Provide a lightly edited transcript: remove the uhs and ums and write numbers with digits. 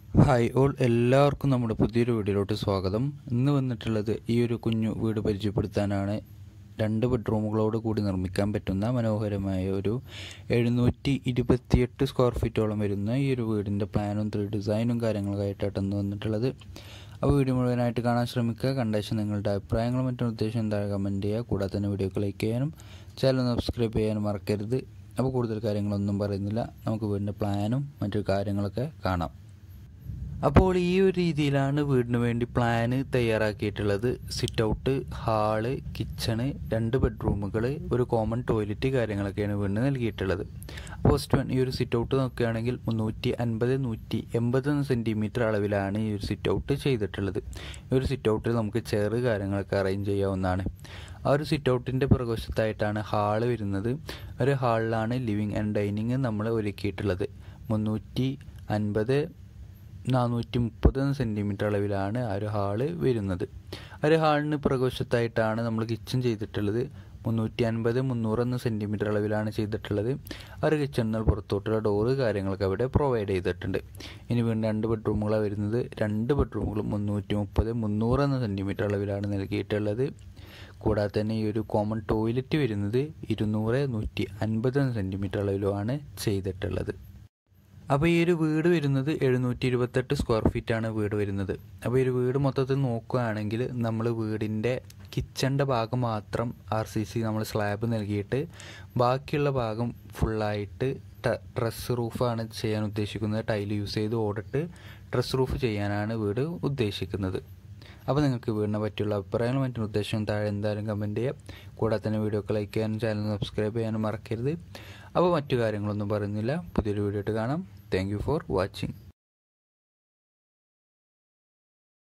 Hi all, എല്ലാവർക്കും നമ്മുടെ പുതിയൊരു വീഡിയോയിലോട്ട് സ്വാഗതം. ഇന്ന് വന്നിട്ടുള്ളത് ഈ ഒരു കുഞ്ഞു വീട് പരിചയപ്പെടുത്താനാണ്. 2 ബെഡ്റൂമുകളോട് കൂടി നിർമ്മിക്കാൻ പറ്റുന്ന മനോഹരമായ ഒരു 728 സ്ക്വയർ ഫീറ്റോളം വരുന്ന ഈ ഒരു വീടിൻ്റെ പ്ലാനും 3D ഡിസൈനും കാര്യങ്ങളായിട്ടാണ് വന്നിട്ടുള്ളത്. അപ്പോൾ വീഡിയോ മുഴുവനായിട്ട് കാണാൻ ശ്രമിക്കുക. കണ്ടേഷൻ നിങ്ങളുടെ അഭിപ്രായങ്ങളും മറ്റു നിർദ്ദേശം എന്തായാലും കമൻറ്റ് ചെയ്യുക. കൂടാതെ തന്നെ വീഡിയോക്ക് ലൈക്ക് ചെയ്യാനും ചാനൽ സബ്സ്ക്രൈബ് ചെയ്യാനും മറക്കരുത്. അപ്പോൾ കൂടുതൽ കാര്യങ്ങളൊന്നും പറയുന്നില്ല, നമുക്ക് വീടിൻ്റെ പ്ലാനും മറ്റു കാര്യങ്ങളൊക്കെ കാണാം. അപ്പോൾ ഈ ഒരു രീതിയിലാണ് വീടിന് വേണ്ടി പ്ലാന് തയ്യാറാക്കിയിട്ടുള്ളത്. സിറ്റ് ഔട്ട്, ഹാള്, കിച്ചണ്, 2 ബെഡ്റൂമുകൾ, ഒരു കോമൺ ടോയ്ലറ്റ് കാര്യങ്ങളൊക്കെയാണ് വീടിന് നൽകിയിട്ടുള്ളത്. ഫസ്റ്റ് വൺ, ഈ ഒരു സിറ്റ് ഔട്ട് നോക്കുകയാണെങ്കിൽ 350-180 സെൻറ്റിമീറ്റർ അളവിലാണ് ഈ ഒരു സിറ്റ് ഔട്ട് ചെയ്തിട്ടുള്ളത്. ഈ ഒരു സിറ്റ് ഔട്ടിൽ നമുക്ക് ചെയർ കാര്യങ്ങളൊക്കെ അറേഞ്ച് ചെയ്യാവുന്നതാണ്. ആ ഒരു സിറ്റ് ഔട്ടിൻ്റെ പുറകുവശത്തായിട്ടാണ് ഹാള് വരുന്നത്. ഒരു ഹാളിലാണ് ലിവിങ് ആൻഡ് ഡൈനിങ് നമ്മൾ ഒരുക്കിയിട്ടുള്ളത്. 350-430 സെൻറ്റിമീറ്റർ അളവിലാണ് ആ ഒരു ഹാള് വരുന്നത്. ആ ഒരു ഹാളിന് പുറകുവശത്തായിട്ടാണ് നമ്മൾ കിച്ചൺ ചെയ്തിട്ടുള്ളത്. 350-300 സെൻറ്റിമീറ്റർ അളവിലാണ് ചെയ്തിട്ടുള്ളത്. ആ ഒരു കിച്ചണിൽ പുറത്തോട്ടുള്ള ഡോറ് കാര്യങ്ങളൊക്കെ അവിടെ പ്രൊവൈഡ് ചെയ്തിട്ടുണ്ട്. ഇനി വീണ്ടും 2 ബെഡ്റൂമുകളാണ് വരുന്നത്. 2 ബെഡ്റൂമുകളും 330-300 സെൻറ്റിമീറ്റർ അളവിലാണ് നൽകിയിട്ടുള്ളത്. കൂടാതെ തന്നെ ഈ ഒരു കോമൺ ടോയ്ലറ്റ് വരുന്നത് 200-150 സെൻറ്റിമീറ്റർ അളവിലുമാണ് ചെയ്തിട്ടുള്ളത്. അപ്പോൾ ഈ ഒരു വീട് വരുന്നത് 728 സ്ക്വയർ ഫീറ്റാണ് വീട് വരുന്നത്. അപ്പോൾ ഈ ഒരു വീട് മൊത്തത്തിൽ നോക്കുകയാണെങ്കിൽ നമ്മൾ വീടിൻ്റെ കിച്ചണിൻ്റെ ഭാഗം മാത്രം RCC നമ്മൾ സ്ലാബ് നൽകിയിട്ട് ബാക്കിയുള്ള ഭാഗം ഫുള്ളായിട്ട് ട്രസ് റൂഫാണ് ചെയ്യാൻ ഉദ്ദേശിക്കുന്നത്. ടൈൽ യൂസ് ചെയ്ത് ഓടിട്ട് ട്രസ് റൂഫ് ചെയ്യാനാണ് വീട് ഉദ്ദേശിക്കുന്നത്. അപ്പോൾ നിങ്ങൾക്ക് വീടിനെ പറ്റിയുള്ള അഭിപ്രായങ്ങളും മറ്റു നിർദ്ദേശവും താഴെ എന്തായാലും കമൻറ്റ് ചെയ്യാം. കൂടാതെ തന്നെ വീഡിയോക്ക് ലൈക്ക് ചെയ്യാനും ചാനൽ സബ്സ്ക്രൈബ് ചെയ്യാനും മറക്കരുത്. അപ്പോൾ മറ്റു കാര്യങ്ങളൊന്നും പറയുന്നില്ല, പുതിയൊരു വീഡിയോ ആയിട്ട് കാണാം. Thank you for watching.